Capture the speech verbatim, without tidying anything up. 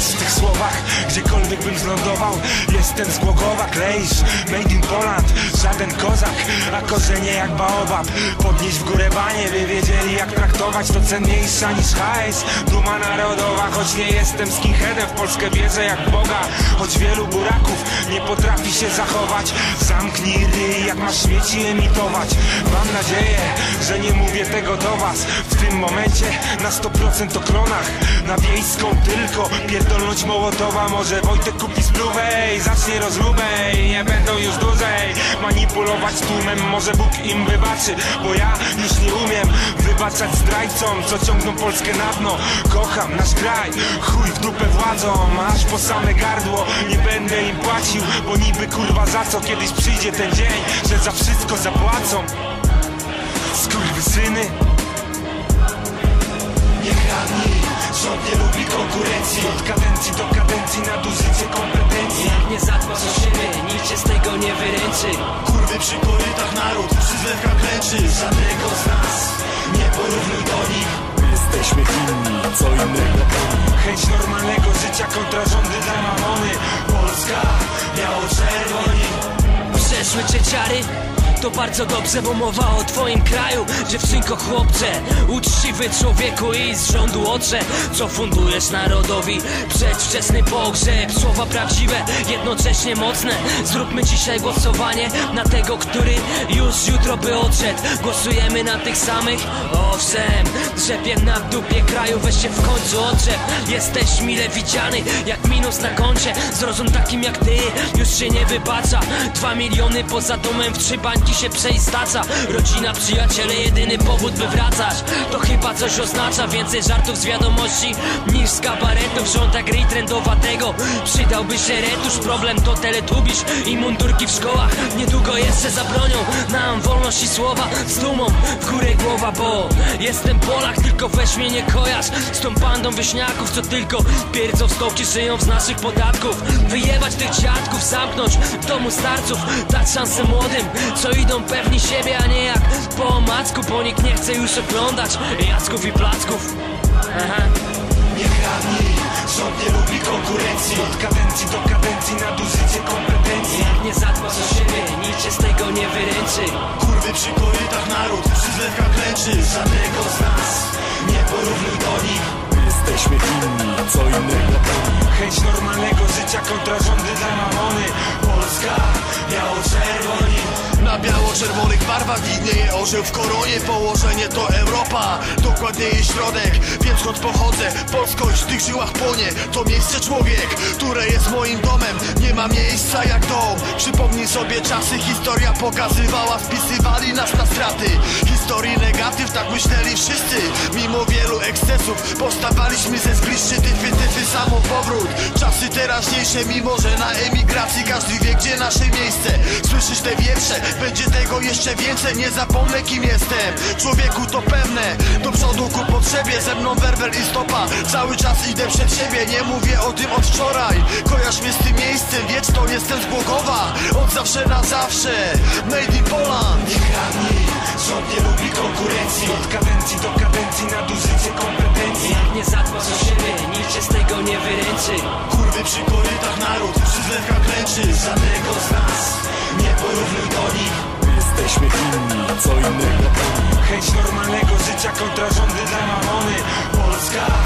w tych słowach, gdziekolwiek bym zlądował. Jestem z Głogowa, kleisz, made in Poland. Żaden kozak, a korzenie jak baobab. Podnieść w górę banie, by wiedzieli jak traktować. To cenniejsza niż hajs, duma narodowa. Choć nie jestem skinheadem, w Polskę wierzę jak Boga. Choć wielu buraków nie potrafi się zachować. Zamknij ryj, jak masz śmieci emitować. Mam nadzieję, że nie mówię tego do was. W tym momencie na sto procent o klonach. Na wiejską tylko pierdolność Mołotowa. Może Wojtek kupi spluwę i zacznie rozróbę i nie będą już dłużej manipulować tłumem. Może Bóg im wybaczy, bo ja już nie umiem wybaczać zdrajcom, co ciągną Polskę na dno. Kocham nasz kraj, chuj w dupę władzą, aż po same gardło. Nie będę im płacił, bo niby kurwa za co. Kiedyś przyjdzie ten dzień, że za wszystko zapłacą. Skurwysyny. Nie kradnij, rząd nie lubi konkurencji. Od kadencji do kadencji nadużycie kompetencji. Jak nie zadbasz o siebie, nikt cię z tego nie wyręczy. Kurwy przy korytach, naród przy zlewkach klęczy. Żadnego z nas nie porównuj do nich. My jesteśmy inni, co innego. Chęć normalnego życia kontra rządy dla mamony. Polska, biało-czerwoni. Przeszły cię ciary? To bardzo dobrze, bo mowa o twoim kraju. Dziewczynko, chłopcze, uczciwy człowieku i z rządu otrze, co fundujesz narodowi przedwczesny pogrzeb. Słowa prawdziwe, jednocześnie mocne. Zróbmy dzisiaj głosowanie na tego, który już jutro by odszedł. Głosujemy na tych samych? Owszem, drzepiem na dupie kraju, weź się w końcu odczep. Jesteś mile widziany, jak minus na koncie. Z rozum takim jak ty już się nie wybacza. Dwa miliony poza domem, w trzy bańki się przeistaca. Rodzina, przyjaciele, jedyny powód by wracać. To chyba coś oznacza, więcej żartów z wiadomości niż z kabaretów. Żąda gry trendowatego, przydałby się retusz. Problem to teletubisz i mundurki w szkołach. Niedługo jeszcze zabronią nam wolności słowa. Z dumą w górę głowa, bo jestem Polak, tylko weź mnie nie kojarz z tą bandą wyśniaków, co tylko pierdzą w stołki, żyją z naszych podatków. Wyjebać tych dziadków, zamknąć w domu starców, dać szansę młodym, co idą pewni siebie, a nie jak po omacku, bo nikt nie chce już oglądać jacków i placków. Aha. Nie kradnij, rząd nie lubi konkurencji. Od kadencji do kadencji nadużycie kompetencji. Jak nie zadbasz o siebie, nikt cię z tego nie wyręczy. Kurwy przy korytach, naród przy zlewkach klęczy. Żadnego z nas nie porównuj do nich. My jesteśmy inni, co innego. Chęć normalnego życia kontra rządy dla mamony. Polska, biało-czerwoni. Na biało-czerwonych barwach widnieje orzeł w koronie. Położenie to Europa, dokładnie jej środek. Wiem skąd pochodzę, polskość w tych żyłach płonie. To miejsce człowiek, które jest moim domem. Nie ma miejsca jak dom. Przypomnij sobie czasy, historia pokazywała. Spisywali nas na straty. Historii negatyw, tak myśleli wszyscy. Mimo wielu ekscesów postawaliśmy ze zbliższy tyfy, tyfy samo powrót. Czasy teraźniejsze, mimo że na emigracji każdy wie gdzie nasze miejsce. Słyszysz te wiersze? Będzie tego jeszcze więcej, nie zapomnę kim jestem. Człowieku to pewne, do przodu ku potrzebie. Ze mną werbel i stopa, cały czas idę przed siebie. Nie mówię o tym od wczoraj, kojarz mnie z tym miejscem. Wieczną jestem z Głogowa, od zawsze na zawsze. Made in Poland. Nie kradnij, rząd nie lubi konkurencji. Od kadencji do kadencji nadużycie kompetencji. Jak nie zadbasz o siebie, nikt cię z tego nie wyręczy. Kurwy przy korytach, naród przy zlewkach klęczy. Żadnego z nas nie porównuj do nich. My jesteśmy inni, co innego. Chęć normalnego życia kontra rządy dla mamony. Polska,